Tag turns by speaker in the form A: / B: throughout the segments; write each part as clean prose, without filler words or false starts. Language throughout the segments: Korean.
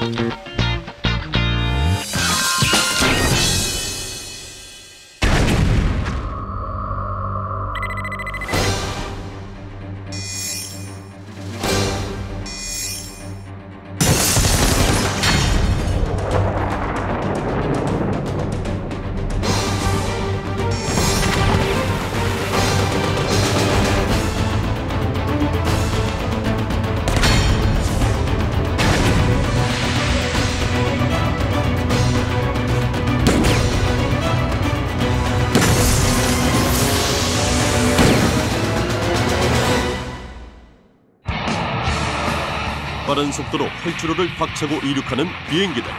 A: 빠른 속도로 활주로를 박차고 이륙하는 비행기들.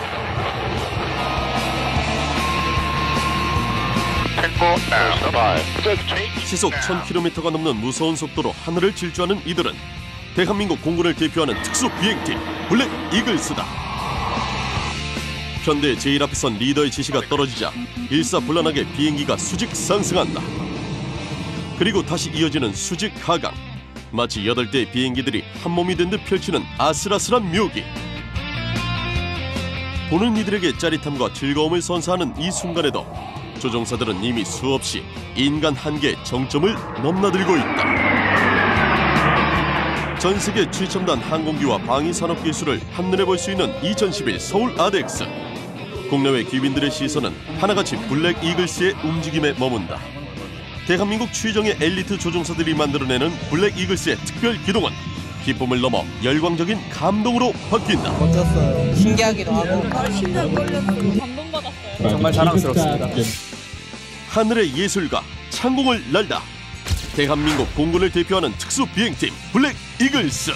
A: 시속 1000km가 넘는 무서운 속도로 하늘을 질주하는 이들은 대한민국 공군을 대표하는 특수 비행팀 블랙 이글스다. 편대 제일 앞에 선 리더의 지시가 떨어지자 일사불란하게 비행기가 수직 상승한다. 그리고 다시 이어지는 수직 하강. 마치 8대의 비행기들이 한 몸이 된 듯 펼치는 아슬아슬한 묘기. 보는 이들에게 짜릿함과 즐거움을 선사하는 이 순간에도 조종사들은 이미 수없이 인간 한계의 정점을 넘나들고 있다. 전 세계 최첨단 항공기와 방위산업 기술을 한눈에 볼 수 있는 2011 서울 아덱스. 국내외 귀빈들의 시선은 하나같이 블랙 이글스의 움직임에 머문다. 대한민국 최정예 엘리트 조종사들이 만들어내는 블랙 이글스의 특별 기동은 기쁨을 넘어 열광적인 감동으로 바뀐다.
B: 어땠어요?
C: 신기하기도 하고
D: 심장 떨렸어요. 감동받았어요.
B: 정말 자랑스럽습니다.
A: 하늘의 예술가 창공을 날다. 대한민국 공군을 대표하는 특수 비행팀 블랙 이글스.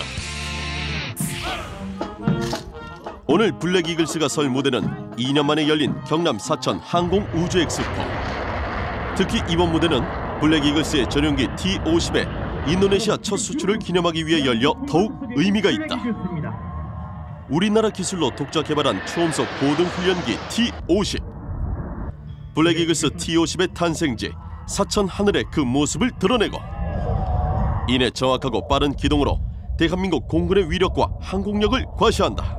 A: 오늘 블랙 이글스가 설 무대는 2년 만에 열린 경남 사천 항공 우주 엑스포. 특히 이번 무대는 블랙 이글스의 전용기 T-50의 인도네시아 첫 수출을 기념하기 위해 열려 더욱 의미가 있다. 우리나라 기술로 독자 개발한 초음속 고등훈련기 T-50. 블랙 이글스 T-50의 탄생지 사천 하늘의 그 모습을 드러내고, 이내 정확하고 빠른 기동으로 대한민국 공군의 위력과 항공력을 과시한다.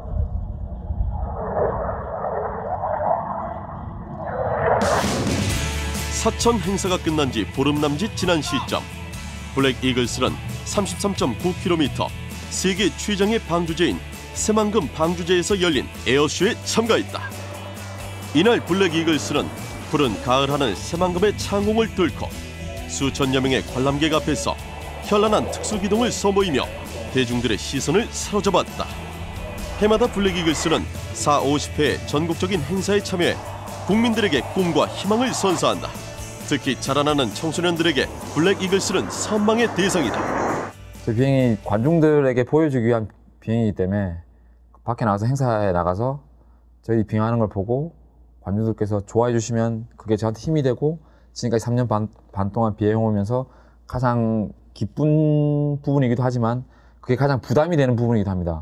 A: 사천 행사가 끝난 지 보름 남짓 지난 시점, 블랙 이글스는 33.9km 세계 최장의 방주제인 새만금 방주제에서 열린 에어쇼에 참가했다. 이날 블랙 이글스는 푸른 가을 하늘 새만금의 창공을 뚫고 수천여 명의 관람객 앞에서 현란한 특수기동을 선보이며 대중들의 시선을 사로잡았다. 해마다 블랙 이글스는 4, 50회의 전국적인 행사에 참여해 국민들에게 꿈과 희망을 선사한다. 특히 자라나는 청소년들에게 블랙 이글스는 선망의 대상이다.
E: 저 비행이 관중들에게 보여주기 위한 비행이기 때문에 밖에 나가서 행사에 나가서 저희 비행하는 걸 보고 관중들께서 좋아해 주시면 그게 저한테 힘이 되고, 지금까지 3년 반 동안 비행해오면서 가장 기쁜 부분이기도 하지만 그게 가장 부담이 되는 부분이기도 합니다.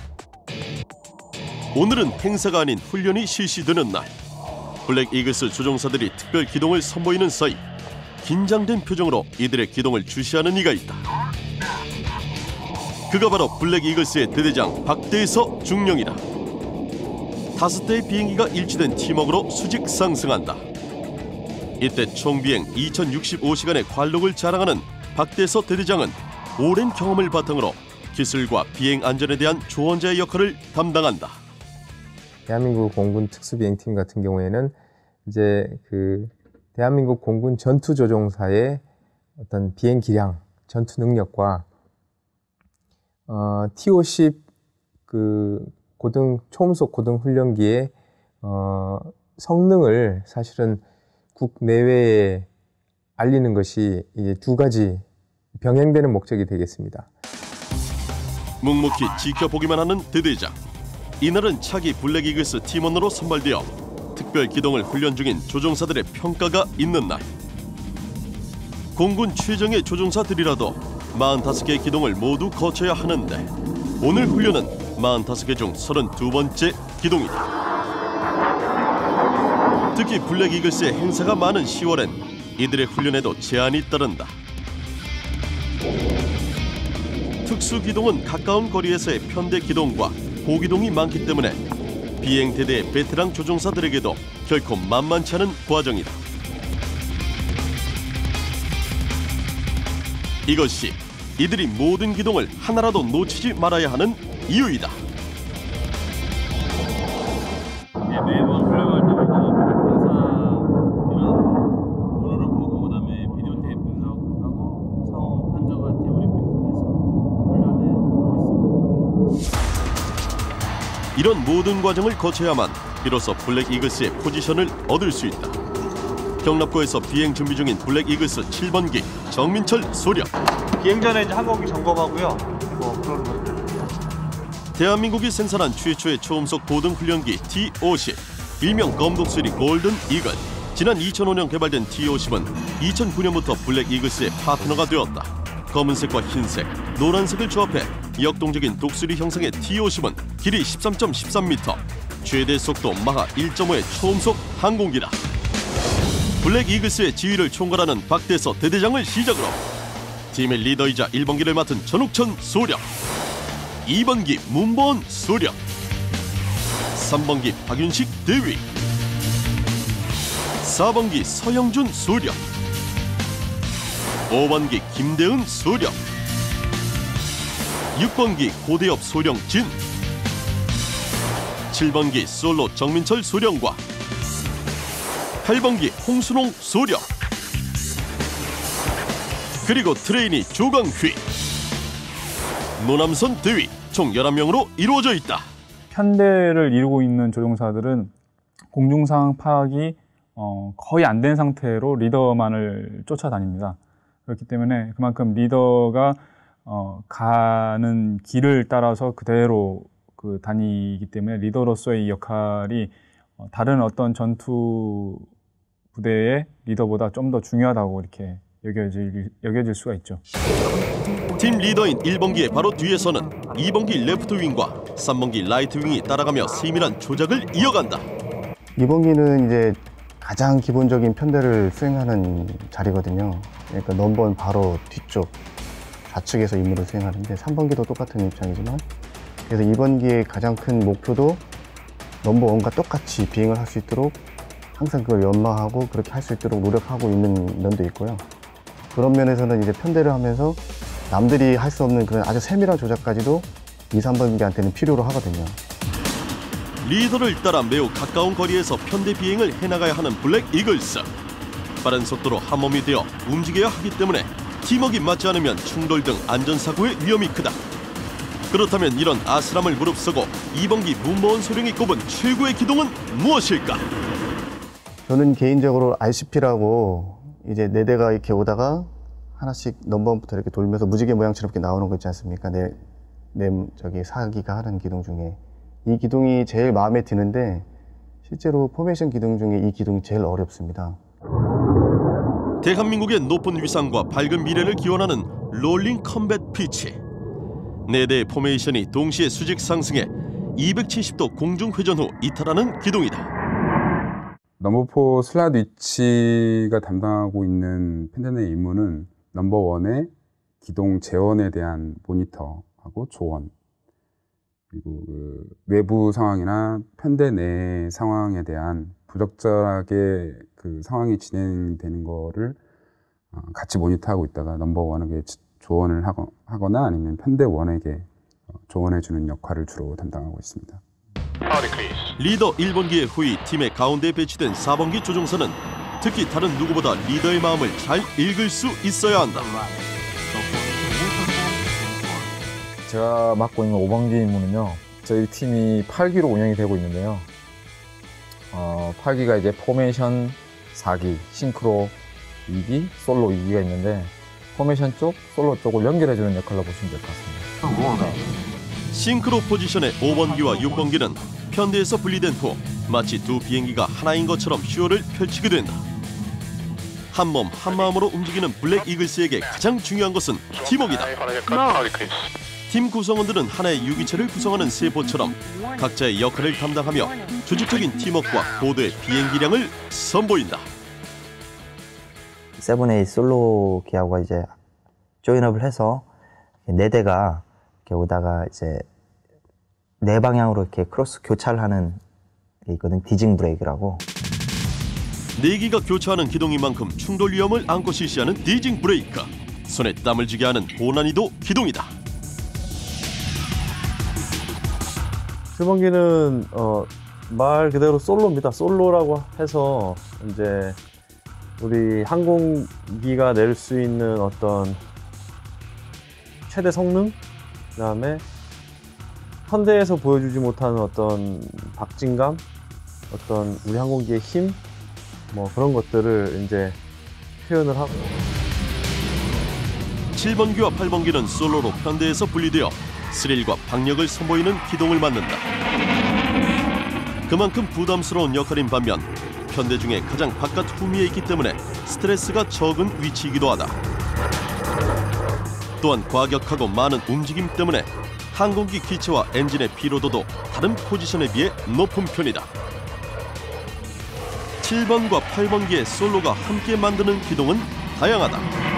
A: 오늘은 행사가 아닌 훈련이 실시되는 날. 블랙 이글스 조종사들이 특별 기동을 선보이는 사이 긴장된 표정으로 이들의 기동을 주시하는 이가 있다. 그가 바로 블랙 이글스의 대대장 박대서 중령이다. 5대의 비행기가 일치된 팀워크로 수직 상승한다. 이때 총비행 2065시간의 관록을 자랑하는 박대서 대대장은 오랜 경험을 바탕으로 기술과 비행 안전에 대한 조언자의 역할을 담당한다.
F: 대한민국 공군 특수비행팀 같은 경우에는 이제 그 대한민국 공군 전투조종사의 어떤 비행 기량, 전투 능력과 T-50 그 초음속 고등 훈련기의 성능을 사실은 국내외에 알리는 것이 이제 두 가지 병행되는 목적이 되겠습니다.
A: 묵묵히 지켜보기만 하는 대대장. 이날은 차기 블랙 이글스 팀원으로 선발되어 특별 기동을 훈련 중인 조종사들의 평가가 있는 날. 공군 최정예 조종사들이라도 45개의 기동을 모두 거쳐야 하는데 오늘 훈련은 45개 중 32번째 기동이다. 특히 블랙 이글스의 행사가 많은 10월엔 이들의 훈련에도 제한이 따른다. 특수 기동은 가까운 거리에서의 편대 기동과 고기동이 많기 때문에 비행대대의 베테랑 조종사들에게도 결코 만만치 않은 과정이다. 이것이 이들이 모든 기동을 하나라도 놓치지 말아야 하는 이유이다.
B: 매번 훈련할 때마다 항상 이런 번호를 보고 그다음에 비디오 테이프 분석하고 상호 판정과 디브리핑 통해서 훈련을 하고 있습니다.
A: 이런 모든 과정을 거쳐야만 비로소 블랙 이글스의 포지션을 얻을 수 있다. 경납고에서 비행 준비 중인 블랙 이글스 7번기 정민철 소령.
C: 비행 전에 이제 항공기 점검하고요. 뭐 그런 것들.
A: 대한민국이 생산한 최초의 초음속 보등 훈련기 T-50, 일명 검독수리 골든 이글. 지난 2005년 개발된 T-50은 2009년부터 블랙 이글스의 파트너가 되었다. 검은색과 흰색, 노란색을 조합해 역동적인 독수리 형상의 T-50은 길이 13.13m, 최대 속도 마하 1.5의 초음속 항공기다. 블랙 이글스의 지휘를 총괄하는 박대서 대대장을 시작으로 팀의 리더이자 1번기를 맡은 전욱천 소령, 2번기 문보원 소령, 3번기 박윤식 대위, 4번기 서영준 소령, 5번기 김대은 소령, 6번기 고대엽 소령 진, 7번기 솔로 정민철 소령과 8번기 홍순홍 소령, 그리고 트레이니 조광휘, 노남선 대위 총 11명으로 이루어져 있다.
G: 편대를 이루고 있는 조종사들은 공중상황 파악이 거의 안 된 상태로 리더만을 쫓아다닙니다. 그렇기 때문에 그만큼 리더가 가는 길을 따라서 그대로 다니기 때문에 리더로서의 이 역할이 다른 어떤 전투 부대의 리더보다 좀 더 중요하다고 이렇게 여겨질 수가 있죠.
A: 팀 리더인 1번기의 바로 뒤에서는 2번기 레프트 윙과 3번기 라이트 윙이 따라가며 세밀한 조작을 이어간다.
H: 2번기는 이제 가장 기본적인 편대를 수행하는 자리거든요. 그러니까 넘버원 바로 뒤쪽 좌측에서 임무를 수행하는데 3번기도 똑같은 입장이지만, 그래서 2번기의 가장 큰 목표도 넘버원과 똑같이 비행을 할 수 있도록 항상 그걸 연마하고 그렇게 할 수 있도록 노력하고 있는 면도 있고요. 그런 면에서는 이제 편대를 하면서 남들이 할 수 없는 그런 아주 세밀한 조작까지도 2, 3번기한테는 필요로 하거든요.
A: 리더를 따라 매우 가까운 거리에서 편대 비행을 해나가야 하는 블랙 이글스. 빠른 속도로 한몸이 되어 움직여야 하기 때문에 팀워크가 맞지 않으면 충돌 등 안전사고의 위험이 크다. 그렇다면 이런 아슬함을 무릅쓰고 2번기 문보원 소령이 꼽은 최고의 기동은 무엇일까?
H: 저는 개인적으로 RCP라고 이제 4대가 이렇게 오다가 하나씩 넘버원부터 이렇게 돌면서 무지개 모양처럼 이렇게 나오는 거 있지 않습니까? 저기 4기가 하는 기동 중에 이 기동이 제일 마음에 드는데, 실제로 포메이션 기동 중에 이 기동이 제일 어렵습니다.
A: 대한민국의 높은 위상과 밝은 미래를 기원하는 롤링 컴뱃 피치. 4대의 포메이션이 동시에 수직 상승해 270도 공중 회전 후 이탈하는 기동이다.
I: 넘버4 슬랏 위치가 담당하고 있는 편대 내 임무는 넘버1의 기동 재원에 대한 모니터하고 조언, 그리고 외부 상황이나 편대 내 상황에 대한 부적절하게 그 상황이 진행되는 거를 같이 모니터하고 있다가 넘버1에게 조언을 하거나 아니면 편대 1에게 조언해주는 역할을 주로 담당하고 있습니다.
A: 리더 1번기의 후위 팀의 가운데에 배치된 4번기 조종사는 특히 다른 누구보다 리더의 마음을 잘 읽을 수 있어야 한다.
E: 제가 맡고 있는 5번기 임무는요, 저희 팀이 8기로 운영이 되고 있는데요. 8기가 이제 포메이션 4기, 싱크로 2기, 솔로 2기가 있는데, 포메이션 쪽, 솔로 쪽을 연결해주는 역할로 보시면 될 것 같습니다.
A: 싱크로 포지션의 5번기와 6번기는 편대에서 분리된 후 마치 두 비행기가 하나인 것처럼 쇼를 펼치게 된다. 한 몸 한마음으로 움직이는 블랙 이글스에게 가장 중요한 것은 팀워크이다. 팀 구성원들은 하나의 유기체를 구성하는 세포처럼 각자의 역할을 담당하며 조직적인 팀워크와 고도의 비행기량을 선보인다.
J: 세븐에이 솔로 기하고 이제 조인업을 해서 4대가 이렇게 오다가 이제 네 방향으로 이렇게 크로스 교차를 하는 게 있거든. 디징 브레이크라고.
A: 4기가 교차하는 기동인 만큼 충돌 위험을 안고 실시하는 디징 브레이크. 손에 땀을 쥐게 하는 고난이도 기동이다.
C: 7번기는 말 그대로 솔로입니다. 솔로라고 해서 이제 우리 항공기가 낼 수 있는 어떤 최대 성능, 그다음에 현대에서 보여주지 못하는 어떤 박진감, 어떤 우리 항공기의 힘, 뭐 그런 것들을 이제 표현을 하고.
A: 7번기와 8번기는 솔로로 편대에서 분리되어 스릴과 박력을 선보이는 기동을 맡는다. 그만큼 부담스러운 역할인 반면 편대 중에 가장 바깥 후미에 있기 때문에 스트레스가 적은 위치이기도 하다. 또한 과격하고 많은 움직임 때문에 항공기 기체와 엔진의 피로도도 다른 포지션에 비해 높은 편이다. 7번과 8번기의 솔로가 함께 만드는 기동은 다양하다.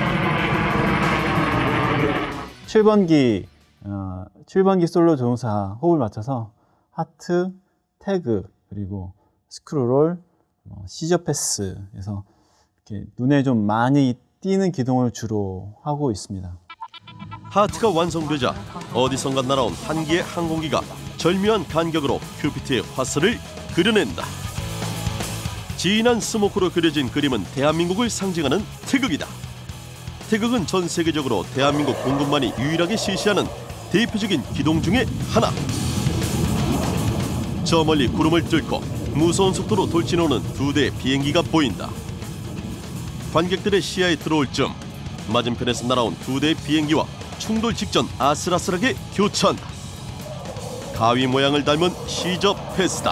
K: 7번기 솔로 조종사 호흡을 맞춰서 하트, 태그, 그리고 스크롤, 시저 패스에서 이렇게 눈에 좀 많이 띄는 기동을 주로 하고 있습니다.
A: 하트가 완성되자 어디선가 날아온 한 개의 항공기가 절묘한 간격으로 큐피트의 화살을 그려낸다. 진한 스모크로 그려진 그림은 대한민국을 상징하는 태극이다. 태극은 전 세계적으로 대한민국 공군만이 유일하게 실시하는 대표적인 기동 중에 하나. 저 멀리 구름을 뚫고 무서운 속도로 돌진오는 2대의 비행기가 보인다. 관객들의 시야에 들어올 즈음 맞은편에서 날아온 2대의 비행기와 충돌 직전 아슬아슬하게 교차한다. 가위 모양을 닮은 시저 패스다.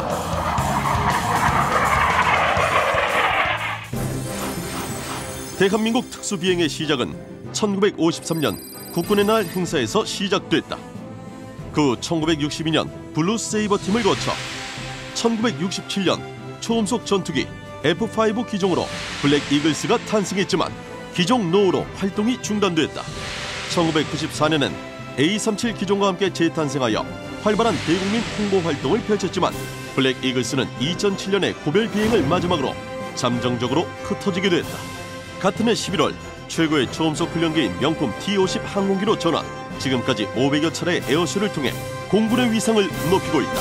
A: 대한민국 특수비행의 시작은 1953년 국군의 날 행사에서 시작됐다. 그 1962년 블루 세이버 팀을 거쳐 1967년 초음속 전투기 F5 기종으로 블랙 이글스가 탄생했지만 기종 노후로 활동이 중단됐다. 1994년엔 A37 기종과 함께 재탄생하여 활발한 대국민 홍보 활동을 펼쳤지만 블랙 이글스는 2007년에 고별 비행을 마지막으로 잠정적으로 흩어지게 됐다. 같은 해 11월 최고의 초음속 훈련기인 명품 T-50 항공기로 전환, 지금까지 500여 차례의 에어쇼를 통해 공군의 위상을 높이고 있다.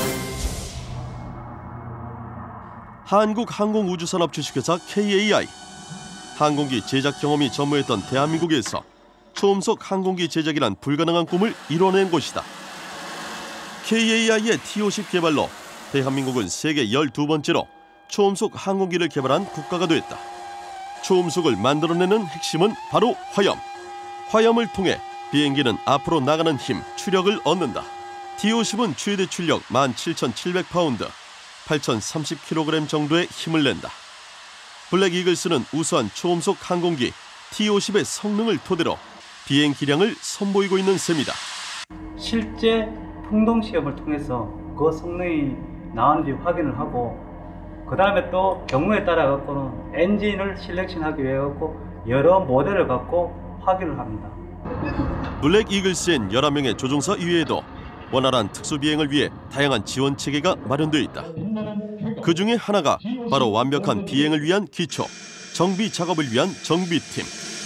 A: 한국항공우주산업 주식회사 KAI, 항공기 제작 경험이 전무했던 대한민국에서 초음속 항공기 제작이란 불가능한 꿈을 이뤄낸 곳이다. KAI의 T-50 개발로 대한민국은 세계 12번째로 초음속 항공기를 개발한 국가가 됐다. 초음속을 만들어내는 핵심은 바로 화염. 화염을 통해 비행기는 앞으로 나가는 힘, 추력을 얻는다. T-50은 최대 출력 17,700파운드, 8,030kg 정도의 힘을 낸다. 블랙 이글스는 우수한 초음속 항공기 T-50의 성능을 토대로 비행 기량을 선보이고 있는 셈이다.
L: 실제 풍동 시험을 통해서 그 성능이 나오는지 확인을 하고, 그 다음에 또 경우에 따라 갖고는 엔진을 실렉션하기 위해 갖고 여러 모델을 갖고 확인을 합니다.
A: 블랙 이글스엔 11명의 조종사 이외에도 원활한 특수비행을 위해 다양한 지원 체계가 마련되어 있다. 그 중에 하나가 바로 완벽한 비행을 위한 기초, 정비 작업을 위한 정비팀.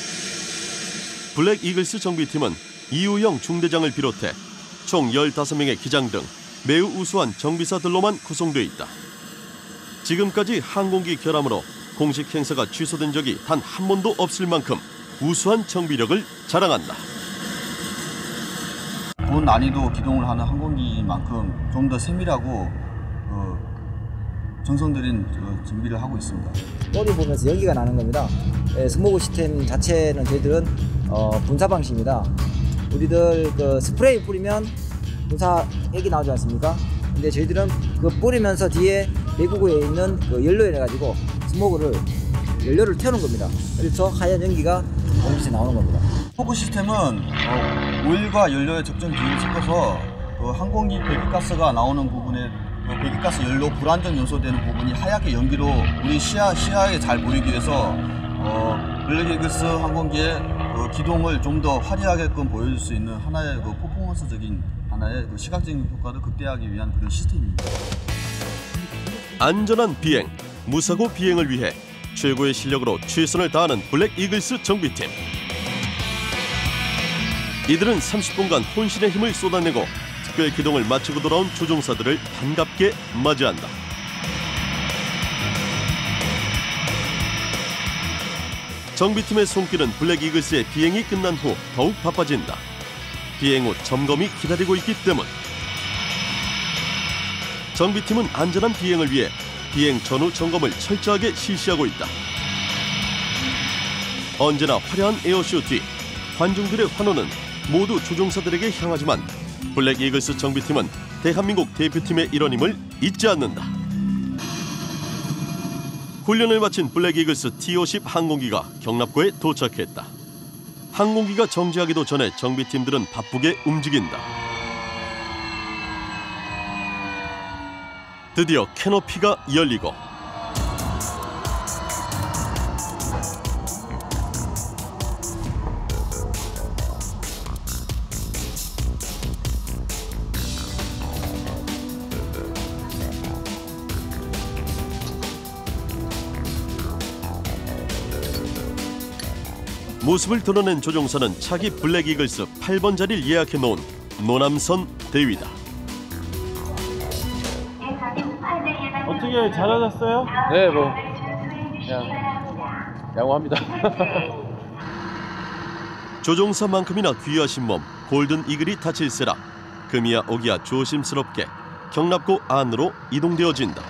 A: 블랙 이글스 정비팀은 이우영 중대장을 비롯해 총 15명의 기장 등 매우 우수한 정비사들로만 구성되어 있다. 지금까지 항공기 결함으로 공식 행사가 취소된 적이 단 한 번도 없을 만큼 우수한 정비력을 자랑한다.
M: 고난이도 기동을 하는 항공기만큼 좀 더 세밀하고 정성 들인 정비를 하고 있습니다.
N: 꼬리 보면서 연기가 나는 겁니다. 스모그 시스템 자체는 저희들은 분사 방식입니다. 우리들 그 스프레이 뿌리면 분사액이 나오지 않습니까? 근데 저희들은 그 뿌리면서 뒤에 내구구에 있는 그 연료에 해가지고 스모그를 연료를 태우는 겁니다. 그래서 하얀 연기가 공기에서 나오는 겁니다.
M: 스모그 시스템은 오일과 연료의 적정 비율을 섞어서 항공기 배기가스가 나오는 부분에 배기가스 연료 불안정 요소되는 부분이 하얗게 연기로 우리 시야에 잘 보이기 위해서 블랙 이글스 항공기의 기동을 좀 더 화려하게끔 보여줄 수 있는 하나의 퍼포먼스적인 하나의 그 시각적인 효과를 극대화하기 위한 그런 시스템입니다.
A: 안전한 비행, 무사고 비행을 위해 최고의 실력으로 최선을 다하는 블랙 이글스 정비팀. 이들은 30분간 혼신의 힘을 쏟아내고 특별 기동을 마치고 돌아온 조종사들을 반갑게 맞이한다. 정비팀의 손길은 블랙 이글스의 비행이 끝난 후 더욱 바빠진다. 비행 후 점검이 기다리고 있기 때문. 정비팀은 안전한 비행을 위해 비행 전후 점검을 철저하게 실시하고 있다. 언제나 화려한 에어쇼 뒤 관중들의 환호는 모두 조종사들에게 향하지만 블랙 이글스 정비팀은 대한민국 대표팀의 일원임을 잊지 않는다. 훈련을 마친 블랙 이글스 T-50 항공기가 경납고에 도착했다. 항공기가 정지하기도 전에 정비팀들은 바쁘게 움직인다. 드디어 캐노피가 열리고 모습을 드러낸 조종사는 차기 블랙 이글스 8번 자리를 예약해 놓은 노남선 대위다.
B: 어떻게 잘하셨어요?
E: 네, 뭐 그냥 양호합니다.
A: 조종사만큼이나 귀하신 몸 골든 이글이 다칠세라 금이야 오기야 조심스럽게 경납고 안으로 이동되어진다.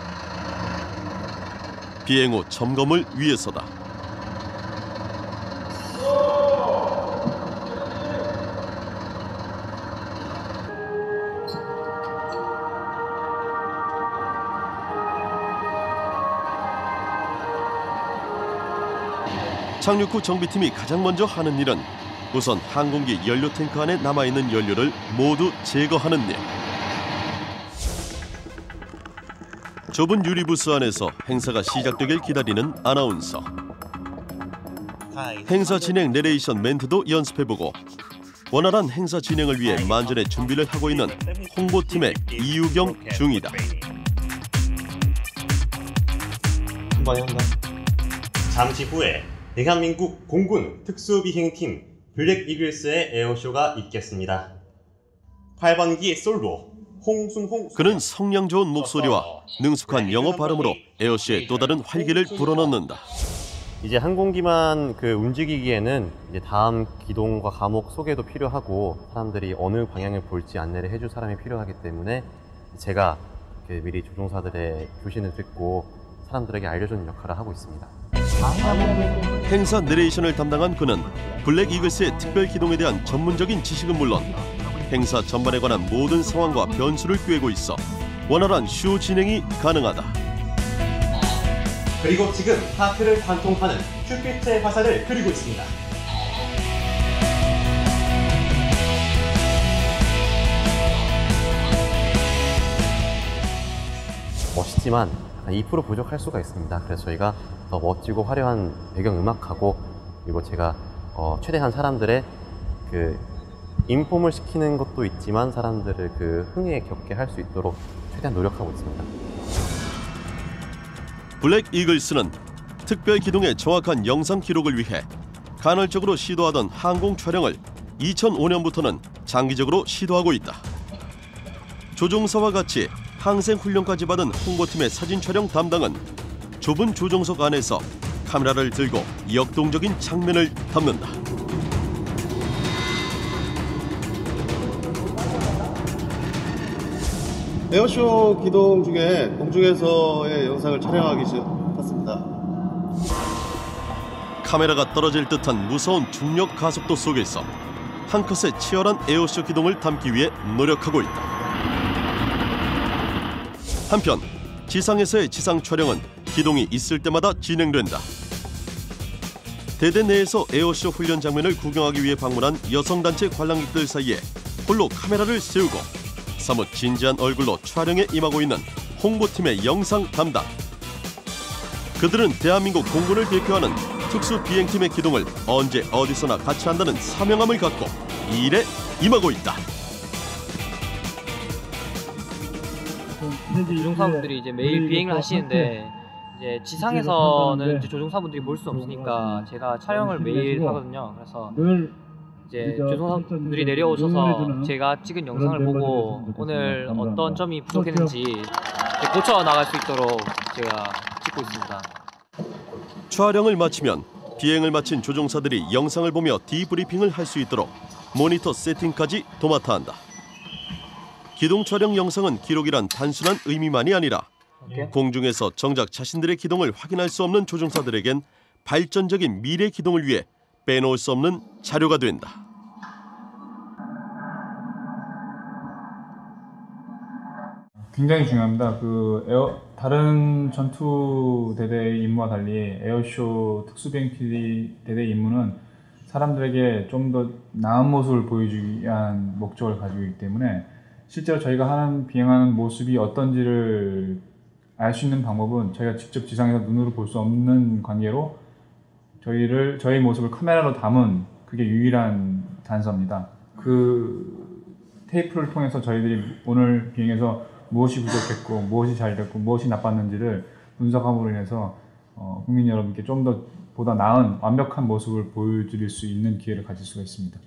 A: 비행 후 점검을 위해서다. 착륙 후 정비팀이 가장 먼저 하는 일은 우선 항공기 연료 탱크 안에 남아있는 연료를 모두 제거하는 일. 좁은 유리부스 안에서 행사가 시작되길 기다리는 아나운서. 행사 진행 내레이션 멘트도 연습해보고 원활한 행사 진행을 위해 만전의 준비를 하고 있는 홍보팀의 이유경 중이다.
O: 한번에 한번. 잠시 후에 대한민국 공군 특수비행팀 블랙 이글스의 에어쇼가 있겠습니다. 8번기 솔로 홍순홍.
A: 그는 성량 좋은 목소리와 능숙한 영어 발음으로 에어쇼에 또 다른 활기를 불어넣는다.
O: 이제 항공기만 움직이기에는 이제 다음 기동과 과목 소개도 필요하고 사람들이 어느 방향을 볼지 안내를 해줄 사람이 필요하기 때문에 제가 미리 조종사들의 교신을 듣고 사람들에게 알려주는 역할을 하고 있습니다.
A: 행사 내레이션을 담당한 그는 블랙 이글스의 특별 기동에 대한 전문적인 지식은 물론 행사 전반에 관한 모든 상황과 변수를 꿰고 있어 원활한 쇼 진행이 가능하다.
O: 그리고 지금 하트를 관통하는 큐피트의 화살을 그리고 있습니다. 멋있지만 2% 부족할 수가 있습니다. 그래서 저희가 더 멋지고 화려한 배경음악하고 그리고 제가 최대한 사람들의 인폼을 시키는 것도 있지만 사람들을 흥에 겪게 할 수 있도록 최대한 노력하고 있습니다.
A: 블랙 이글스는 특별 기동의 정확한 영상 기록을 위해 간헐적으로 시도하던 항공 촬영을 2005년부터는 장기적으로 시도하고 있다. 조종사와 같이 항생 훈련까지 받은 홍보팀의 사진 촬영 담당은 좁은 조종석 안에서 카메라를 들고 역동적인 장면을 담는다.
P: 에어쇼 기동 중에 공중에서의 영상을 촬영하기 시작했습니다.
A: 카메라가 떨어질 듯한 무서운 중력 가속도 속에서 한 컷의 치열한 에어쇼 기동을 담기 위해 노력하고 있다. 한편 지상에서의 지상 촬영은 기동이 있을 때마다 진행된다. 대대 내에서 에어쇼 훈련 장면을 구경하기 위해 방문한 여성단체 관람객들 사이에 홀로 카메라를 세우고 사뭇 진지한 얼굴로 촬영에 임하고 있는 홍보팀의 영상 담당. 그들은 대한민국 공군을 대표하는 특수비행팀의 기동을 언제 어디서나 같이 한다는 사명감을 갖고 이 일에 임하고 있다.
Q: 조종사분들이 이제 매일 비행을 하시는데 이제 지상에서는 이제 조종사분들이 볼 수 없으니까 제가 촬영을 매일 하거든요. 그래서 이제 조종사분들이 내려오셔서 제가 찍은 영상을 보고 오늘 어떤 점이 부족했는지 고쳐 나갈 수 있도록 제가 찍고 있습니다.
A: 촬영을 마치면 비행을 마친 조종사들이 영상을 보며 디브리핑을 할 수 있도록 모니터 세팅까지 도맡아 한다. 기동 촬영 영상은 기록이란 단순한 의미만이 아니라 공중에서 정작 자신들의 기동을 확인할 수 없는 조종사들에겐 발전적인 미래 기동을 위해 빼놓을 수 없는 자료가 된다.
G: 굉장히 중요합니다. 다른 전투 대대의 임무와 달리 에어쇼 특수비행 대대의 임무는 사람들에게 좀 더 나은 모습을 보여주기 위한 목적을 가지고 있기 때문에 실제로 저희가 비행하는 모습이 어떤지를 알 수 있는 방법은 저희가 직접 지상에서 눈으로 볼 수 없는 관계로 저희 모습을 카메라로 담은 그게 유일한 단서입니다. 그 테이프를 통해서 저희들이 오늘 비행에서 무엇이 부족했고 무엇이 잘 됐고 무엇이 나빴는지를 분석함으로 인해서 국민 여러분께 좀 더 보다 나은 완벽한 모습을 보여드릴 수 있는 기회를 가질 수가 있습니다.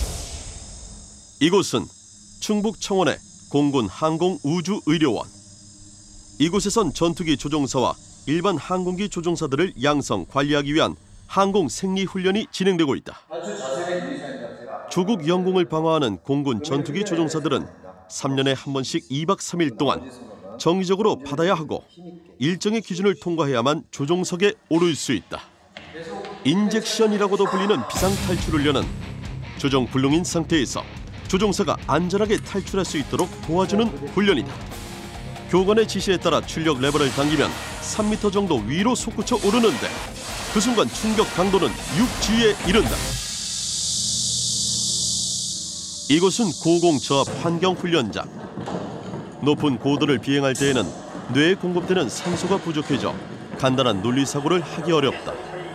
A: 이곳은 충북 청원의 공군 항공우주의료원. 이곳에선 전투기 조종사와 일반 항공기 조종사들을 양성, 관리하기 위한 항공생리훈련이 진행되고 있다. 조국 영공을 방어하는 공군 전투기 조종사들은 3년에 한 번씩 2박 3일 동안 정기적으로 받아야 하고 일정의 기준을 통과해야만 조종석에 오를 수 있다. 인젝션이라고도 불리는 비상탈출훈련은 조종 불능인 상태에서 조종사가 안전하게 탈출할 수 있도록 도와주는 훈련이다. 교관의 지시에 따라 출력 레버를 당기면 3m 정도 위로 솟구쳐 오르는데 그 순간 충격 강도는 6G에 이른다. 이곳은 고공저압 환경훈련장. 높은 고도를 비행할 때에는 뇌에 공급되는 산소가 부족해져 간단한 논리사고를 하기 어렵다.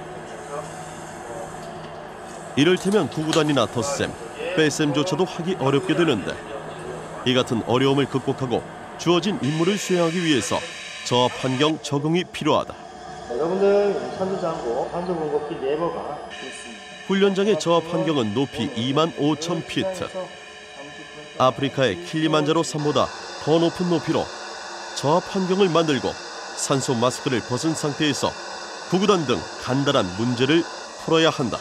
A: 이를테면 구구단이나 덧셈, 빼셈조차도 하기 어렵게 되는데 이 같은 어려움을 극복하고 주어진 임무를 수행하기 위해서 저압 환경 적응이 필요하다.
R: 여러분들 산소장고, 산소 공급기 레버가 있습니다.
A: 훈련장의 저압 환경은 높이 25,000피트. 아프리카의 킬리만자로 산보다 더 높은 높이로 저압 환경을 만들고 산소 마스크를 벗은 상태에서 구구단 등 간단한 문제를 풀어야 한다.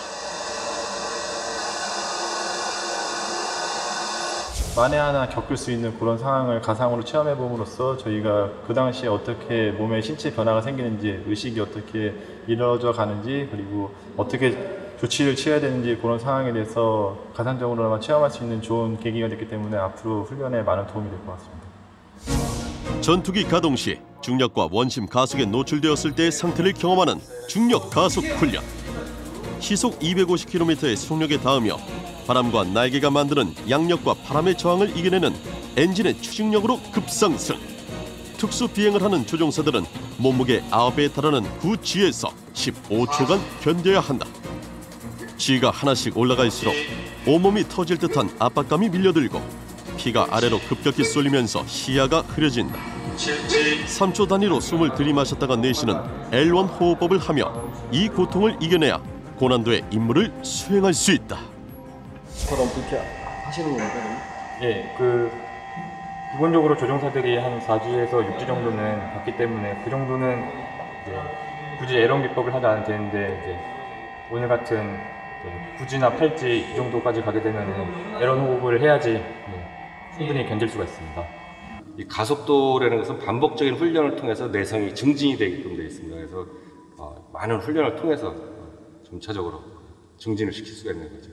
S: 만에 하나 겪을 수 있는 그런 상황을 가상으로 체험해 봄으로써 저희가 그 당시에 어떻게 몸에 신체 변화가 생기는지, 의식이 어떻게 이루어져 가는지, 그리고 어떻게 조치를 취해야 되는지 그런 상황에 대해서 가상적으로나마 체험할 수 있는 좋은 계기가 됐기 때문에 앞으로 훈련에 많은 도움이 될 것 같습니다.
A: 전투기 가동 시 중력과 원심 가속에 노출되었을 때의 상태를 경험하는 중력 가속 훈련. 시속 250km의 속력에 닿으며 바람과 날개가 만드는 양력과 바람의 저항을 이겨내는 엔진의 추진력으로 급상승. 특수 비행을 하는 조종사들은 몸무게 9배에 달하는 9G에서 15초간 견뎌야 한다. G가 하나씩 올라갈수록 온몸이 터질 듯한 압박감이 밀려들고 피가 아래로 급격히 쏠리면서 시야가 흐려진다. 3초 단위로 숨을 들이마셨다가 내쉬는 L1 호흡법을 하며 이 고통을 이겨내야 고난도의 임무를 수행할 수 있다.
R: 그럼 그렇게 하시는 겁니까?
G: 예, 기본적으로 조종사들이 한 4G에서 6G 정도는 받기 때문에 그 정도는 이제 굳이 에런 기법을 하지 않아도 되는데 이제 오늘 같은 9G나 8G 이 정도까지 가게 되면 에런 호흡을 해야지 충분히 견딜 수가 있습니다.
T: 이 가속도라는 것은 반복적인 훈련을 통해서 내성이 증진이 되게끔 되어 있습니다. 그래서 많은 훈련을 통해서 점차적으로 증진을 시킬 수가 있는 거죠.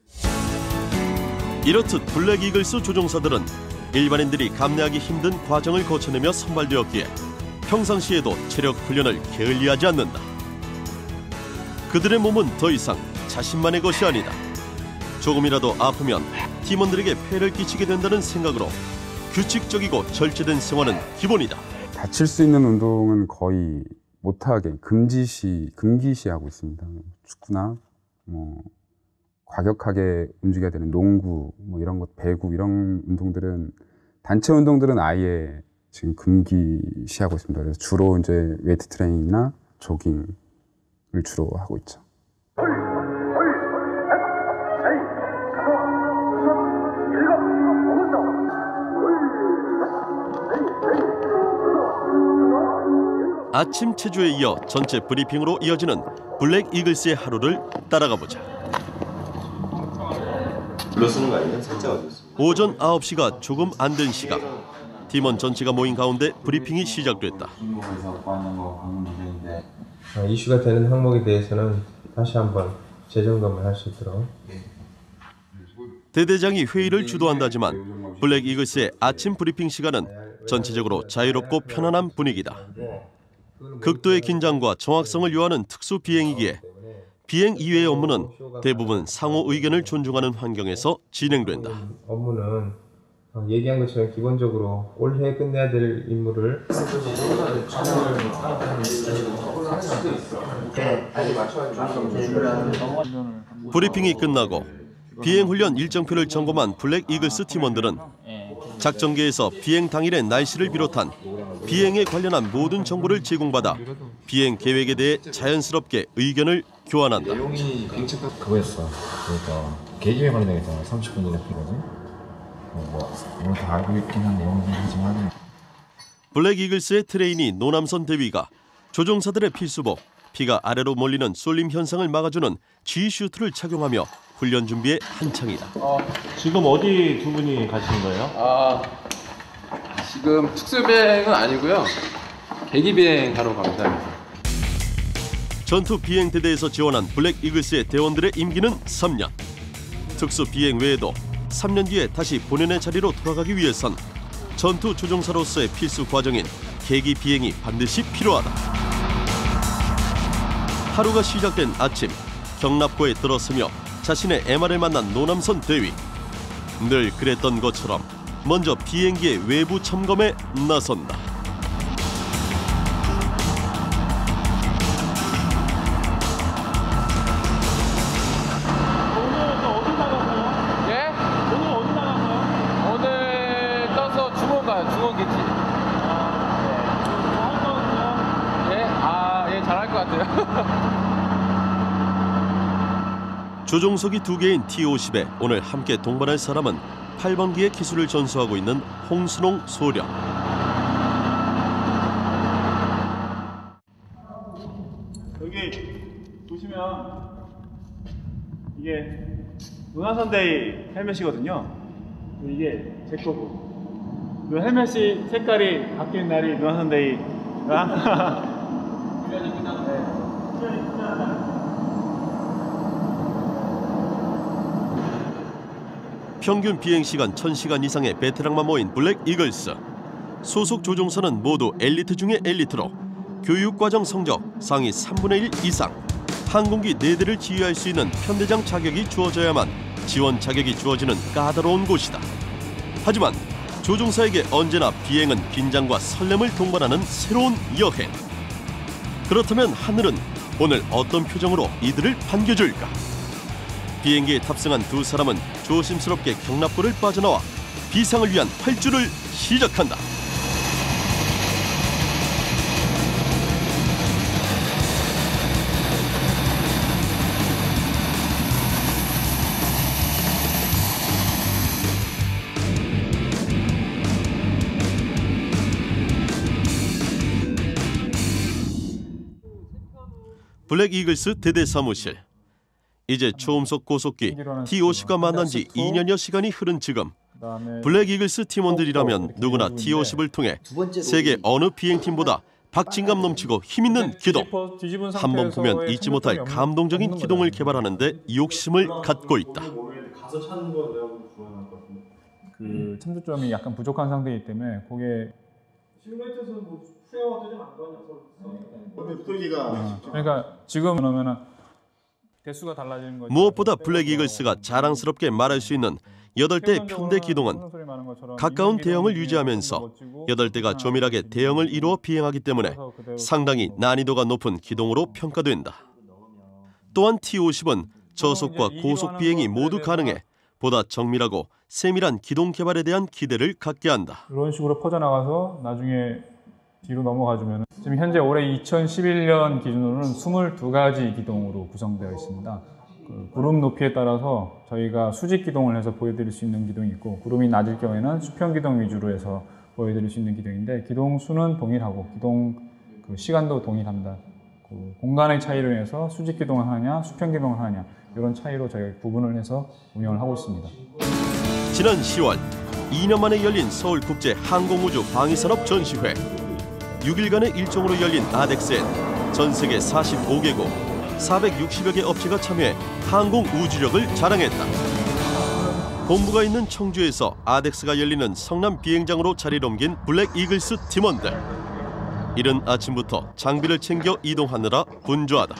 A: 이렇듯 블랙 이글스 조종사들은 일반인들이 감내하기 힘든 과정을 거쳐내며 선발되었기에 평상시에도 체력 훈련을 게을리하지 않는다. 그들의 몸은 더 이상 자신만의 것이 아니다. 조금이라도 아프면 팀원들에게 폐를 끼치게 된다는 생각으로 규칙적이고 절제된 생활은 기본이다.
I: 다칠 수 있는 운동은 거의 못하게 금기시하고 있습니다. 축구나 과격하게 움직여야 되는 농구, 이런 것, 배구 이런 운동들은 단체 운동들은 아예 지금 금기시하고 있습니다. 그래서 주로 이제 웨이트 트레이닝이나 조깅을 주로 하고 있죠.
A: 아침 체조에 이어 전체 브리핑으로 이어지는 블랙 이글스의 하루를 따라가 보자.
T: 불러쓰는 거 아니냐? 살짝 어디였어?
A: 오전 9시가 조금 안 된 시각. 팀원 전체가 모인 가운데 브리핑이 시작됐다.
F: 이슈가 되는 항목에 대해서는 다시 한번 재점검을 할 수 있도록.
A: 대대장이 회의를 주도한다지만 블랙 이글스의 아침 브리핑 시간은 전체적으로 자유롭고 편안한 분위기다. 극도의 긴장과 정확성을 요하는 특수 비행이기에 비행 이외의 업무는 대부분 상호 의견을 존중하는 환경에서 진행된다.
F: 업무는 얘기한 것처럼 기본적으로 올해 끝내야 될 임무를
A: 브리핑이 끝나고 비행 훈련 일정표를 점검한 블랙 이글스 팀원들은 작전계에서 비행 당일의 날씨를 비롯한 비행에 관련한 모든 정보를 제공받아 비행 계획에 대해 자연스럽게 의견을 교환한다.
E: 내용이 그거였어. 그러니까 계획에 관련된 게 있잖아. 30분 전에 피거든. 오늘 다 알고 있긴 한 내용이긴 하지만
A: 블랙 이글스의 트레이니 노남선 대위가 조종사들의 필수복, 피가 아래로 몰리는 쏠림 현상을 막아주는 G슈트를 착용하며 훈련 준비에 한창이다.
B: 지금 어디 두 분이 가시는 거예요?
U: 지금 특수비행은 아니고요. 계기비행 하러 갑니다.
A: 전투 비행 대대에서 지원한 블랙 이글스의 대원들의 임기는 3년. 특수 비행 외에도 3년 뒤에 다시 본연의 자리로 돌아가기 위해선 전투 조종사로서의 필수 과정인 계기 비행이 반드시 필요하다. 하루가 시작된 아침, 경납고에 들어서며 자신의 MR을 만난 노남선 대위. 늘 그랬던 것처럼 먼저 비행기의 외부 점검에 나선다. 조종석이 2개인 T-50에 오늘 함께 동반할 사람은 8번기의 기술을 전수하고 있는 홍순홍 소령.
B: 여기 보시면 이게 노남선대위 헬멧이거든요. 이게 제 거고. 이 헬멧이 색깔이 바뀌는 날이 노남선대위랑
A: 평균 비행시간 1000시간 이상의 베테랑만 모인 블랙 이글스. 소속 조종사는 모두 엘리트 중의 엘리트로 교육과정 성적 상위 3분의 1 이상, 항공기 4대를 지휘할 수 있는 편대장 자격이 주어져야만 지원 자격이 주어지는 까다로운 곳이다. 하지만 조종사에게 언제나 비행은 긴장과 설렘을 동반하는 새로운 여행. 그렇다면 하늘은 오늘 어떤 표정으로 이들을 반겨줄까? 비행기에 탑승한 두 사람은 조심스럽게 경납고를 빠져나와 비상을 위한 활주를 시작한다. 블랙 이글스 대대 사무실. 이제 초음속 고속기 T-50과 만난 지 2년여 시간이 흐른 지금 블랙 이글스 팀원들이라면 누구나 T-50을 통해 세계 어느 비행팀보다 박진감 넘치고 힘있는 기동, 한번 보면 잊지 못할 감동적인 기동을 개발하는 데 욕심을 갖고 있다.
B: 가서 찾는 거 내가 좋아할 것 같은데.
G: 그 참조점이 약간 부족한 상태이기 때문에 그게
B: 시뮬레이터에서는 뭐 수영하고 뜨지 않을 거 아니야? 붙들기가
G: 그러니까 지금 그러면은 대수가 달라지는 거죠.
A: 무엇보다 블랙 이글스가 자랑스럽게 말할 수 있는 8대의 편대 기동은 가까운 대형을 유지하면서 8대가 조밀하게 대형을 이루어 비행하기 때문에 상당히 난이도가 높은 기동으로 평가된다. 또한 T-50은 저속과 고속 비행이 모두 가능해 보다 정밀하고 세밀한 기동 개발에 대한 기대를 갖게 한다.
G: 이런 식으로 퍼져나가서 나중에 뒤로 넘어가주면 지금 현재 올해 2011년 기준으로는 22가지 기동으로 구성되어 있습니다. 구름 높이에 따라서 저희가 수직 기동을 해서 보여드릴 수 있는 기동이 있고, 구름이 낮을 경우에는 수평 기동 위주로 해서 보여드릴 수 있는 기동인데, 기동 수는 동일하고 기동 시간도 동일합니다. 공간의 차이로 인해서 수직 기동을 하느냐 수평 기동을 하느냐, 이런 차이로 저희가 구분을 해서 운영을 하고 있습니다.
A: 지난 10월 2년 만에 열린 서울국제항공우주방위산업 전시회. 6일간의 일정으로 열린 아덱스엔 전 세계 45개국 460여 개 업체가 참여해 항공 우주력을 자랑했다. 본부가 있는 청주에서 아덱스가 열리는 성남 비행장으로 자리를 옮긴 블랙 이글스 팀원들. 이른 아침부터 장비를 챙겨 이동하느라 분주하다.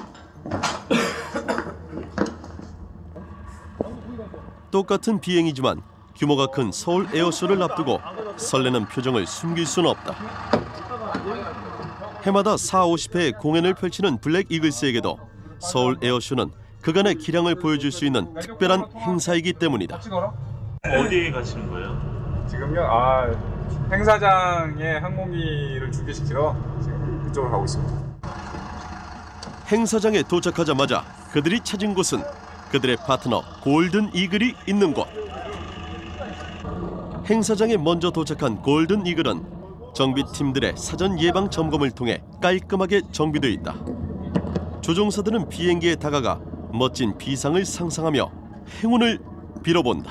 A: 똑같은 비행이지만 규모가 큰 서울 에어쇼를 앞두고 설레는 표정을 숨길 수는 없다. 해마다 40~50회의 공연을 펼치는 블랙 이글스에게도 서울 에어쇼는 그간의 기량을 보여줄 수 있는 특별한 행사이기 때문이다.
D: 어디에 가시는 거예요?
G: 지금요? 행사장에 항공기를 준비시키러 지금 그쪽으로 가고 있습니다.
A: 행사장에 도착하자마자 그들이 찾은 곳은 그들의 파트너 골든 이글이 있는 곳. 행사장에 먼저 도착한 골든 이글은 정비팀들의 사전 예방 점검을 통해 깔끔하게 정비되어 있다. 조종사들은 비행기에 다가가 멋진 비상을 상상하며 행운을 빌어본다.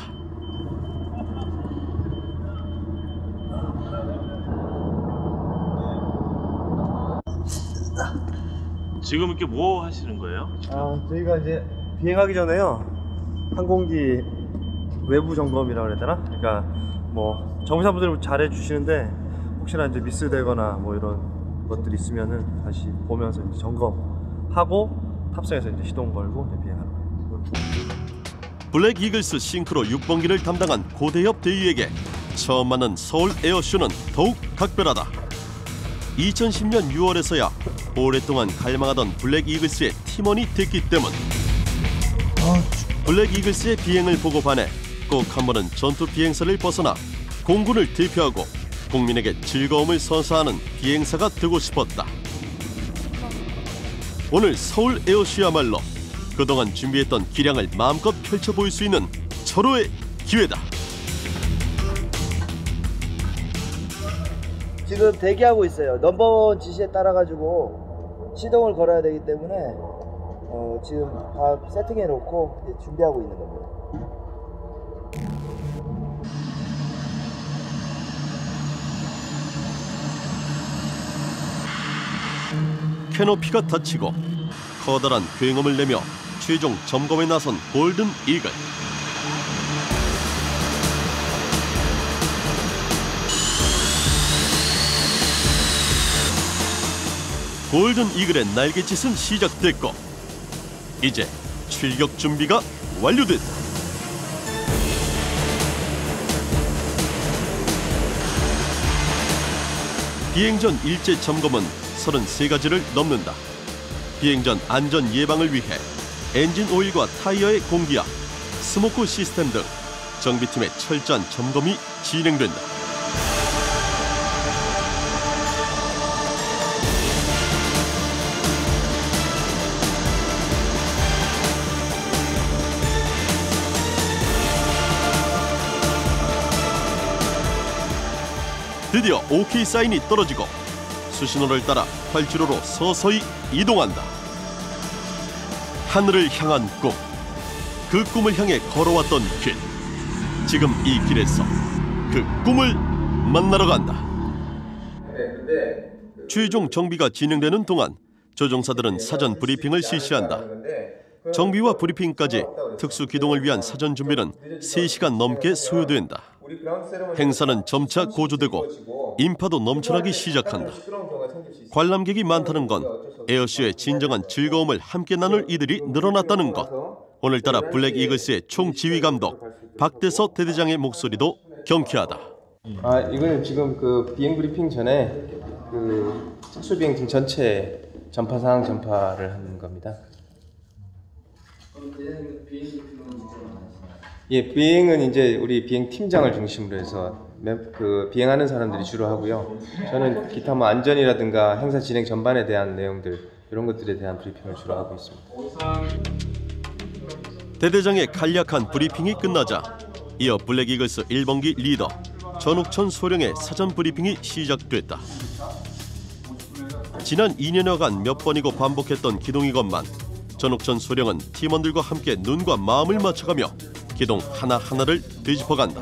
D: 지금 이렇게 뭐 하시는 거예요?
R: 저희가 이제 비행하기 전에요, 항공기 외부 점검이라고 해야 되나? 그러니까 뭐 정비사분들이 잘해 주시는데 혹시나 이제 미스되거나 뭐 이런 것들이 있으면은 다시 보면서 이제 점검하고 탑승해서 이제 시동 걸고 이제 비행하는 거예요.
A: 블랙 이글스 싱크로 6번기를 담당한 고대엽 대위에게 처음 만난 서울 에어쇼는 더욱 각별하다. 2010년 6월에서야 오랫동안 갈망하던 블랙 이글스의 팀원이 됐기 때문. 블랙 이글스의 비행을 보고 반해 꼭 한 번은 전투 비행사를 벗어나 공군을 대표하고 국민에게 즐거움을 선사하는 비행사가 되고 싶었다. 오늘 서울 에어쇼야말로 그동안 준비했던 기량을 마음껏 펼쳐 보일 수 있는 절호의 기회다.
R: 지금 대기하고 있어요. 넘버원 지시에 따라 가지고 시동을 걸어야 되기 때문에 지금 다 세팅해 놓고 준비하고 있는 겁니다.
A: 캐노피가 닫히고 커다란 굉음을 내며 최종 점검에 나선 골든 이글. 골든 이글의 날갯짓은 시작됐고 이제 출격 준비가 완료됐다. 비행 전 일제 점검은 33가지를 넘는다. 비행 전 안전 예방을 위해 엔진 오일과 타이어의 공기압, 스모크 시스템 등 정비팀의 철저한 점검이 진행된다. 드디어 OK 사인이 떨어지고 수신호를 따라 활주로로 서서히 이동한다. 하늘을 향한 꿈, 그 꿈을 향해 걸어왔던 길. 지금 이 길에서 그 꿈을 만나러 간다. 최종 정비가 진행되는 동안 조종사들은 사전 브리핑을 실시한다. 정비와 브리핑까지 특수 기동을 위한 사전 준비는 3시간 넘게 소요된다. 행사는 점차 고조되고 인파도 넘쳐나기 시작한다. 관람객이 많다는 건 에어쇼의 진정한 즐거움을 함께 나눌 이들이 늘어났다는 것. 오늘따라 블랙 이글스의 총지휘 감독 박대서 대대장의 목소리도 경쾌하다.
F: 이거는 지금 그 비행 브리핑 전에 그 특수 비행팀 전체 전파 상황 전파를 하는 겁니다. 예, 비행은 이제 우리 비행 팀장을 중심으로 해서 비행하는 사람들이 주로 하고요. 저는 기타 뭐 안전이라든가 행사 진행 전반에 대한 내용들 이런 것들에 대한 브리핑을 주로 하고 있습니다.
A: 대대장의 간략한 브리핑이 끝나자 이어 블랙 이글스 1번기 리더 전욱천 소령의 사전 브리핑이 시작됐다. 지난 2년여간 몇 번이고 반복했던 기동이건만 전욱천 소령은 팀원들과 함께 눈과 마음을 맞춰가며 기동 하나하나를 되짚어간다.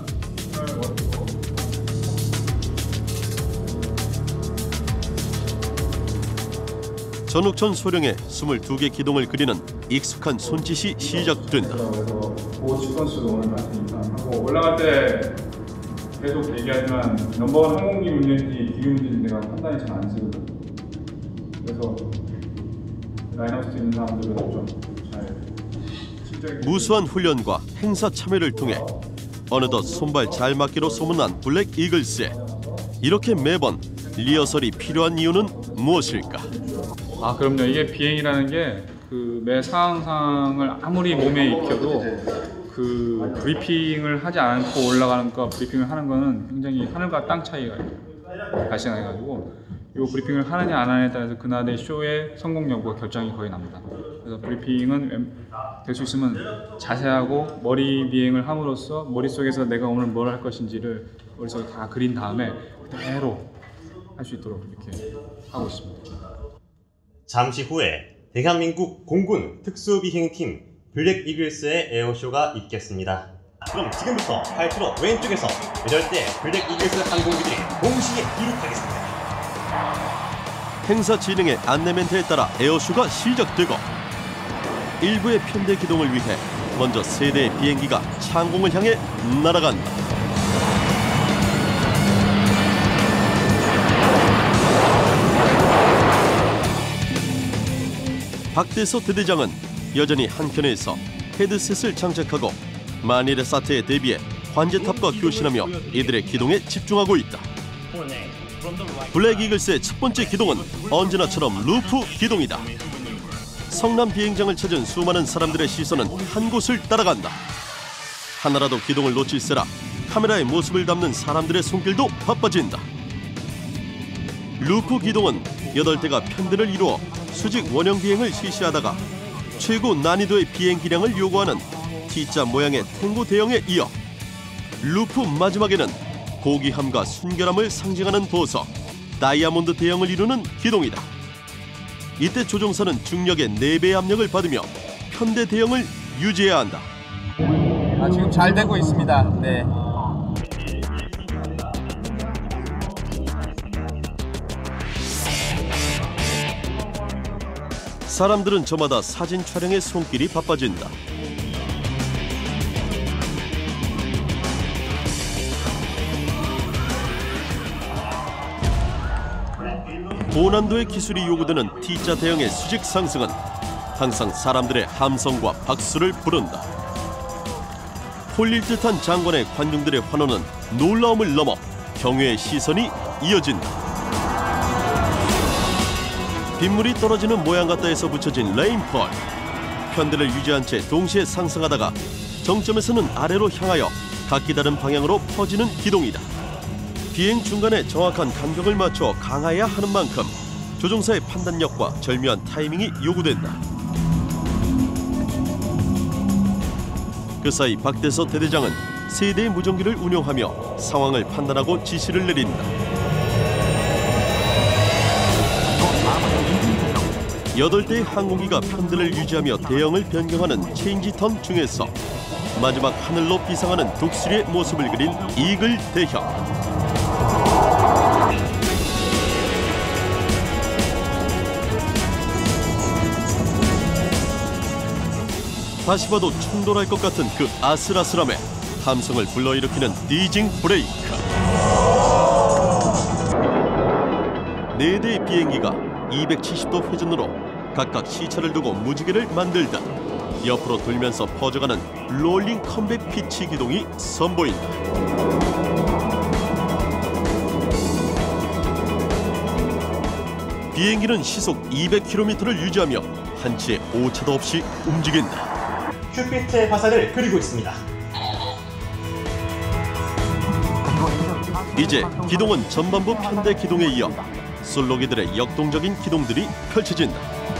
A: 전욱천 소령의 22개 기동을 그리는 익숙한 손짓이 시작된다.
G: 그 시퀀스로 오늘 같으니까 하고 올라갈 때 계속 얘기하지만 넘버원 항공기 문제인지 기계 문제인지 내가 판단이 잘 안 쓰거든. 그래서 라인업 있는 사람들은 좀 잘
A: 무수한 훈련과 행사 참여를 통해 어느덧 손발 잘 맞기로 소문난 블랙 이글스에 이렇게 매번 리허설이 필요한 이유는 무엇일까?
G: 아 그럼요. 이게 비행이라는 게 그 매 상황상을 아무리 몸에 익혀도 그 브리핑을 하지 않고 올라가는 거 브리핑을 하는 거는 굉장히 하늘과 땅 차이가 발생해가지고 이 브리핑을 하느냐 안 하느냐에 따라서 그날의 쇼의 성공 여부가 결정이 거의 납니다. 그래서 브리핑은 될 수 있으면 자세하고 머리 비행을 함으로써 머릿속에서 내가 오늘 뭘 할 것인지를 머릿속에 다 그린 다음에 그대로 할 수 있도록 이렇게 하고 있습니다.
O: 잠시 후에 대한민국 공군 특수비행팀 블랙 이글스의 에어쇼가 있겠습니다. 그럼 지금부터 8km 왼쪽에서 이럴 때 블랙 이글스 항공기들이 동시에 이륙하겠습니다.
A: 행사 진행의 안내 멘트에 따라 에어쇼가 시작되고 일부의 편대 기동을 위해 먼저 세 대의 비행기가 창공을 향해 날아간다. 박대서 대대장은 여전히 한켠에서 헤드셋을 장착하고 만일의 사태에 대비해 관제탑과 교신하며 이들의 기동에 집중하고 있다. 블랙 이글스의 첫 번째 기동은 언제나처럼 루프 기동이다. 성남 비행장을 찾은 수많은 사람들의 시선은 한 곳을 따라간다. 하나라도 기동을 놓칠세라 카메라에 모습을 담는 사람들의 손길도 바빠진다. 루프 기동은 8대가 편대를 이루어 수직 원형 비행을 실시하다가 최고 난이도의 비행 기량을 요구하는 T자 모양의 탱고 대형에 이어 루프 마지막에는 고귀함과 순결함을 상징하는 보석 다이아몬드 대형을 이루는 기동이다. 이때 조종사는 중력의 4배의 압력을 받으며 편대 대형을 유지해야 한다.
F: 지금 잘 되고 있습니다. 네.
A: 사람들은 저마다 사진 촬영에 손길이 바빠진다. 고난도의 기술이 요구되는 T자 대형의 수직 상승은 항상 사람들의 함성과 박수를 부른다. 홀릴 듯한 장관의 관중들의 환호는 놀라움을 넘어 경외의 시선이 이어진다. 빗물이 떨어지는 모양 같다에서 붙여진 레인폴. 편대를 유지한 채 동시에 상승하다가 정점에서는 아래로 향하여 각기 다른 방향으로 퍼지는 기동이다. 비행 중간에 정확한 간격을 맞춰 강하여야 하는 만큼 조종사의 판단력과 절묘한 타이밍이 요구된다. 그 사이 박대서 대대장은 세 대의 무전기를 운용하며 상황을 판단하고 지시를 내린다. 8대의 항공기가 편대를 유지하며 대형을 변경하는 체인지턴 중에서 마지막 하늘로 비상하는 독수리의 모습을 그린 이글 대형. 다시 봐도 충돌할 것 같은 그 아슬아슬함에 함성을 불러일으키는 디징 브레이크. 4대의 비행기가 270도 회전으로 각각 시차를 두고 무지개를 만들다 옆으로 돌면서 퍼져가는 롤링 컴백 피치 기동이 선보인다. 비행기는 시속 200km를 유지하며 한치의 오차도 없이 움직인다.
O: 큐피트의 화살을 그리고 있습니다.
A: 이제 기동은 전반부 편대 기동에 이어 솔로기들의 역동적인 기동들이 펼쳐진다.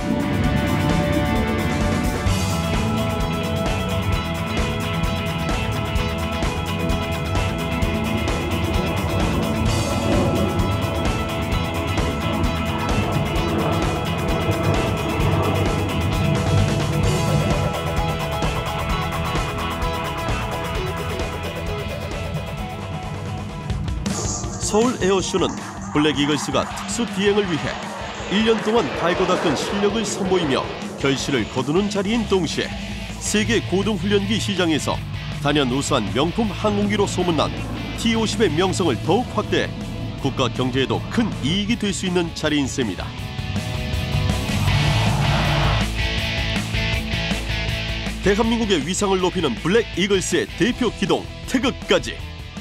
A: 서울 에어쇼는 블랙 이글스가 특수 비행을 위해 1년 동안 달고 닦은 실력을 선보이며 결실을 거두는 자리인 동시에 세계 고등훈련기 시장에서 단연 우수한 명품 항공기로 소문난 T-50의 명성을 더욱 확대해 국가 경제에도 큰 이익이 될 수 있는 자리인 셈이다. 대한민국의 위상을 높이는 블랙 이글스의 대표 기동 태극까지.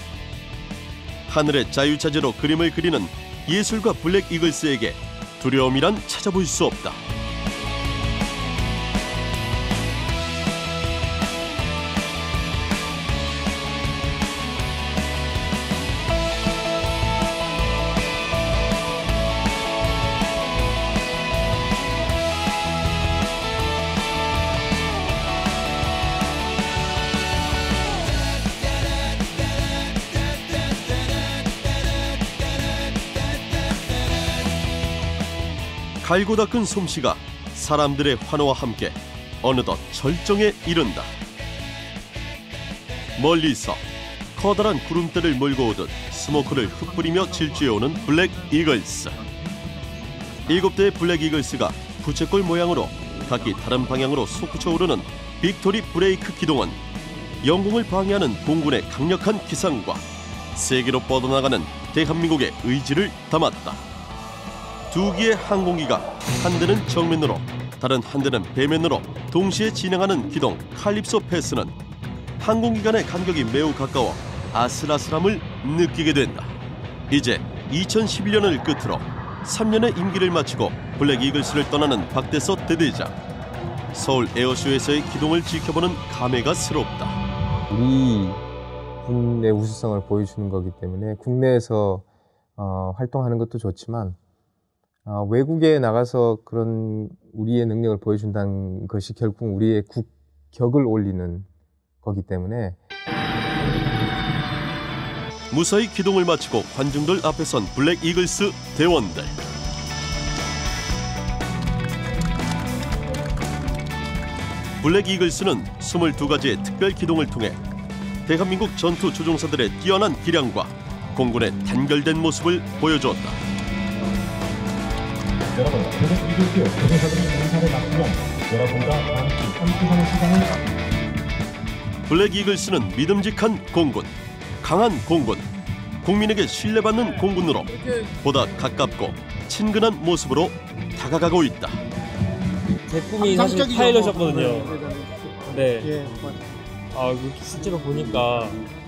A: 하늘의 자유자재로 그림을 그리는 예술가 블랙 이글스에게 두려움이란 찾아볼 수 없다. 갈고 닦은 솜씨가 사람들의 환호와 함께 어느덧 절정에 이른다. 멀리서 커다란 구름대를 몰고 오듯 스모크를 흩뿌리며 질주해오는 블랙 이글스. 7대의 블랙 이글스가 부채꼴 모양으로 각기 다른 방향으로 솟구쳐 오르는 빅토리 브레이크 기동은 영공을 방해하는 공군의 강력한 기상과 세계로 뻗어나가는 대한민국의 의지를 담았다. 두 기의 항공기가 한 대는 정면으로 다른 한 대는 배면으로 동시에 진행하는 기동 칼립소 패스는 항공기 간의 간격이 매우 가까워 아슬아슬함을 느끼게 된다. 이제 2011년을 끝으로 3년의 임기를 마치고 블랙 이글스를 떠나는 박대서 대대장. 서울 에어쇼에서의 기동을 지켜보는 감회가 새롭다.
H: 우리 군의 우수성을 보여주는 거기 때문에 국내에서 활동하는 것도 좋지만 외국에 나가서 그런 우리의 능력을 보여준다는 것이 결국 우리의 국격을 올리는 거기 때문에
A: 무사히 기동을 마치고 관중들 앞에 선 블랙 이글스 대원들. 블랙 이글스는 22가지의 특별 기동을 통해 대한민국 전투 조종사들의 뛰어난 기량과 공군의 단결된 모습을 보여주었다.
B: 여러분, 블랙 이글스 조종사들의 인사를 맡으면 여러분과 함께 함께하는 시간을
A: 블랙 이글스는 믿음직한 공군, 강한 공군, 국민에게 신뢰받는 공군으로 보다 가깝고 친근한 모습으로 다가가고 있다.
V: 제 꿈이 사실 파일럿이었거든요. 네. 아, 실제로 보니까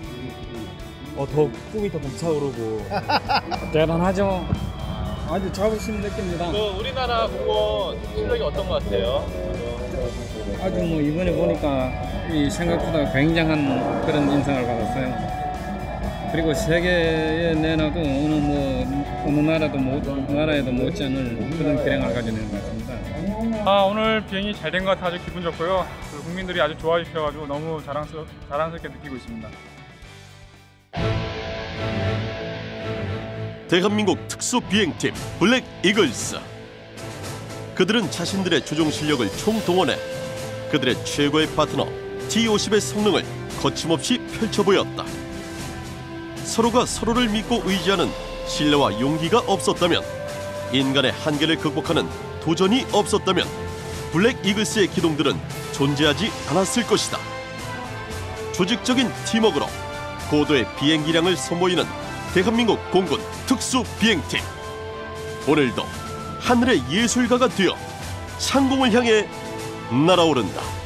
V: 더 꿈이 더 벅차오르고 대단하죠. 아주 자부심 느낍니다.
S: 우리나라 공무원 실력이 어떤 것 같아요?
V: 아주 뭐 이번에 보니까 이 생각보다 굉장한 그런 인상을 받았어요. 그리고 세계에 내놔도 어느 나라에도 못지않은 그런 기량을 가지고 있는 것 같습니다.
G: 오늘 비행이 잘 된 것 같아 아주 기분 좋고요. 국민들이 아주 좋아해 주셔가지고 너무 자랑스럽게 느끼고 있습니다.
A: 대한민국 특수비행팀 블랙 이글스. 그들은 자신들의 조종 실력을 총동원해 그들의 최고의 파트너 T-50의 성능을 거침없이 펼쳐보였다. 서로가 서로를 믿고 의지하는 신뢰와 용기가 없었다면, 인간의 한계를 극복하는 도전이 없었다면 블랙 이글스의 기동들은 존재하지 않았을 것이다. 조직적인 팀워크로 고도의 비행기량을 선보이는 대한민국 공군 특수비행팀. 오늘도 하늘의 예술가가 되어 창공을 향해 날아오른다.